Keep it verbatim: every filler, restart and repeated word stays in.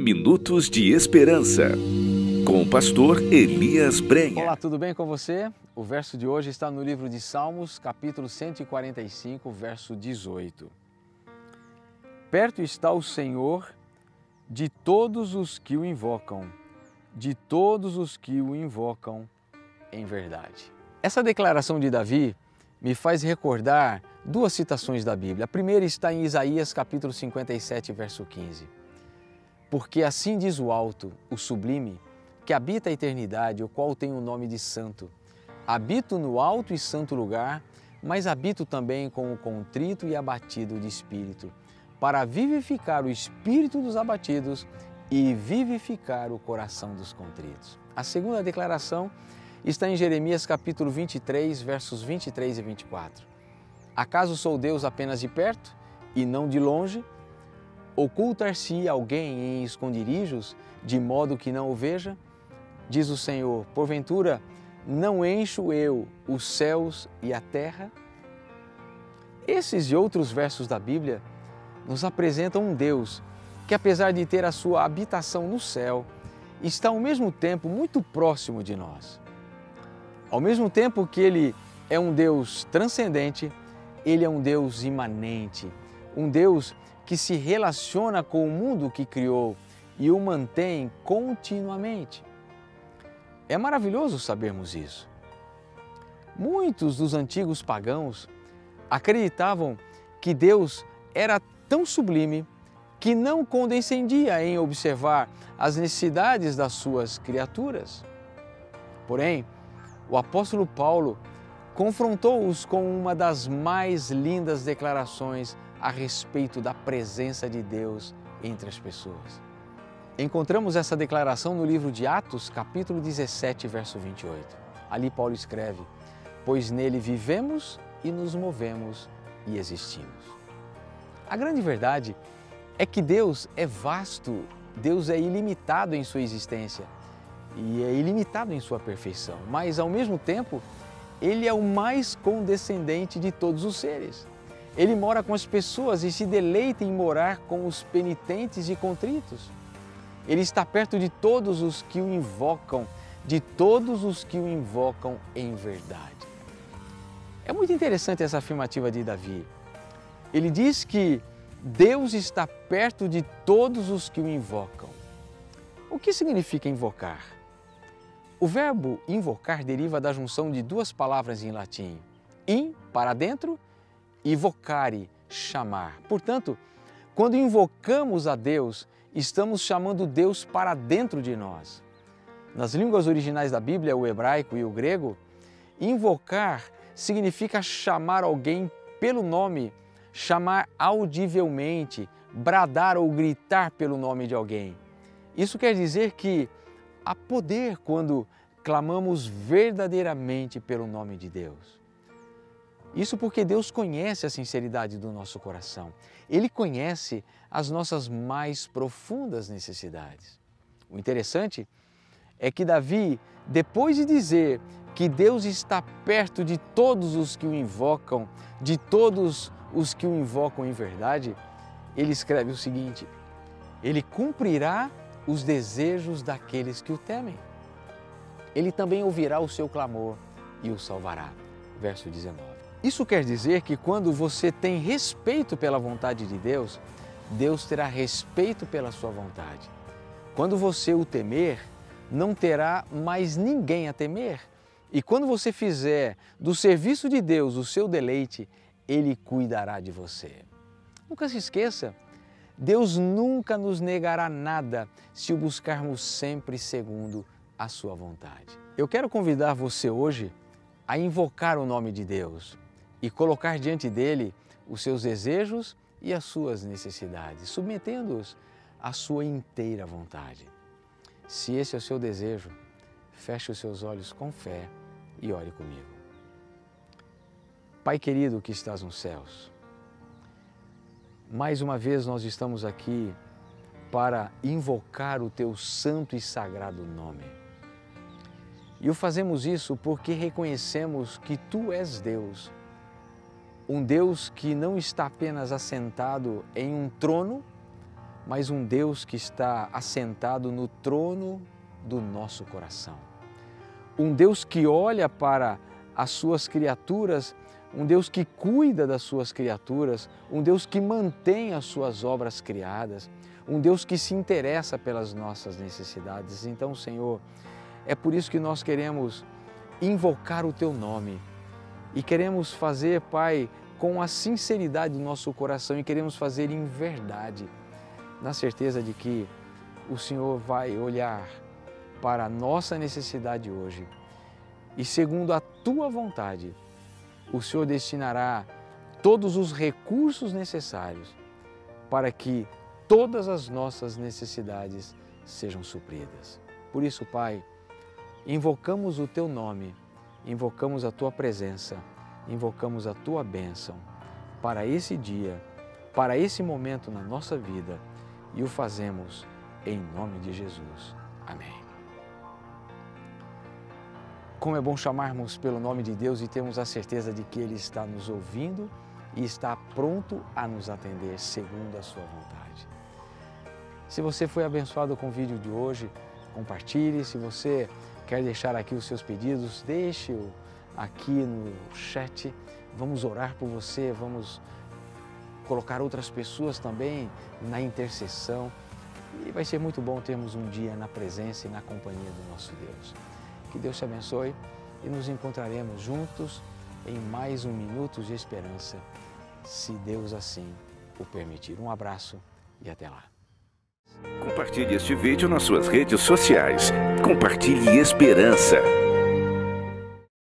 Minutos de Esperança, com o pastor Elias Brenha. Olá, tudo bem com você? O verso de hoje está no livro de Salmos, capítulo cento e quarenta e cinco, verso dezoito. Perto está o Senhor de todos os que o invocam, de todos os que o invocam em verdade. Essa declaração de Davi me faz recordar duas citações da Bíblia. A primeira está em Isaías, capítulo cinquenta e sete, verso quinze. Porque assim diz o alto, o sublime, que habita a eternidade, o qual tem o nome de santo. Habito no alto e santo lugar, mas habito também com o contrito e abatido de espírito, para vivificar o espírito dos abatidos e vivificar o coração dos contritos. A segunda declaração está em Jeremias capítulo vinte e três, versos vinte e três e vinte e quatro. Acaso sou Deus apenas de perto e não de longe? Ocultar-se alguém em esconderijos, de modo que não o veja? Diz o Senhor, porventura não encho eu os céus e a terra? Esses e outros versos da Bíblia nos apresentam um Deus que, apesar de ter a sua habitação no céu, está ao mesmo tempo muito próximo de nós. Ao mesmo tempo que Ele é um Deus transcendente, Ele é um Deus imanente, um Deus que se relaciona com o mundo que criou e o mantém continuamente. É maravilhoso sabermos isso. Muitos dos antigos pagãos acreditavam que Deus era tão sublime que não condescendia em observar as necessidades das suas criaturas. Porém, o apóstolo Paulo confrontou-os com uma das mais lindas declarações a respeito da presença de Deus entre as pessoas. Encontramos essa declaração no livro de Atos, capítulo dezessete, verso vinte e oito. Ali Paulo escreve, pois nele vivemos e nos movemos e existimos. A grande verdade é que Deus é vasto, Deus é ilimitado em sua existência e é ilimitado em sua perfeição, mas ao mesmo tempo, Ele é o mais condescendente de todos os seres. Ele mora com as pessoas e se deleita em morar com os penitentes e contritos. Ele está perto de todos os que o invocam, de todos os que o invocam em verdade. É muito interessante essa afirmativa de Davi. Ele diz que Deus está perto de todos os que o invocam. O que significa invocar? O verbo invocar deriva da junção de duas palavras em latim, in, para dentro, e vocare, chamar. Portanto, quando invocamos a Deus, estamos chamando Deus para dentro de nós. Nas línguas originais da Bíblia, o hebraico e o grego, invocar significa chamar alguém pelo nome, chamar audivelmente, bradar ou gritar pelo nome de alguém. Isso quer dizer que há poder quando clamamos verdadeiramente pelo nome de Deus. Isso porque Deus conhece a sinceridade do nosso coração. Ele conhece as nossas mais profundas necessidades. O interessante é que Davi, depois de dizer que Deus está perto de todos os que o invocam, de todos os que o invocam em verdade, ele escreve o seguinte, ele cumprirá os desejos daqueles que o temem. Ele também ouvirá o seu clamor e o salvará. Verso dezenove. Isso quer dizer que quando você tem respeito pela vontade de Deus, Deus terá respeito pela sua vontade. Quando você o temer, não terá mais ninguém a temer. E quando você fizer do serviço de Deus o seu deleite, Ele cuidará de você. Nunca se esqueça, Deus nunca nos negará nada se o buscarmos sempre segundo a sua vontade. Eu quero convidar você hoje a invocar o nome de Deus e colocar diante dele os seus desejos e as suas necessidades, submetendo-os à sua inteira vontade. Se esse é o seu desejo, feche os seus olhos com fé e ore comigo. Pai querido que estás nos céus, mais uma vez nós estamos aqui para invocar o teu santo e sagrado nome. E o fazemos isso porque reconhecemos que tu és Deus, um Deus que não está apenas assentado em um trono, mas um Deus que está assentado no trono do nosso coração. Um Deus que olha para as suas criaturas, um Deus que cuida das suas criaturas, um Deus que mantém as suas obras criadas, um Deus que se interessa pelas nossas necessidades. Então, Senhor, é por isso que nós queremos invocar o Teu nome e queremos fazer, Pai, com a sinceridade do nosso coração e queremos fazer em verdade, na certeza de que o Senhor vai olhar para a nossa necessidade hoje e, segundo a Tua vontade, o Senhor destinará todos os recursos necessários para que todas as nossas necessidades sejam supridas. Por isso, Pai, invocamos o Teu nome, invocamos a Tua presença, invocamos a Tua bênção para esse dia, para esse momento na nossa vida e o fazemos em nome de Jesus. Amém. Como é bom chamarmos pelo nome de Deus e termos a certeza de que Ele está nos ouvindo e está pronto a nos atender segundo a sua vontade. Se você foi abençoado com o vídeo de hoje, compartilhe. Se você quer deixar aqui os seus pedidos, deixe-o aqui no chat. Vamos orar por você, vamos colocar outras pessoas também na intercessão. E vai ser muito bom termos um dia na presença e na companhia do nosso Deus. Que Deus te abençoe e nos encontraremos juntos em mais um Minutos de Esperança, se Deus assim o permitir. Um abraço e até lá. Compartilhe este vídeo nas suas redes sociais. Compartilhe esperança.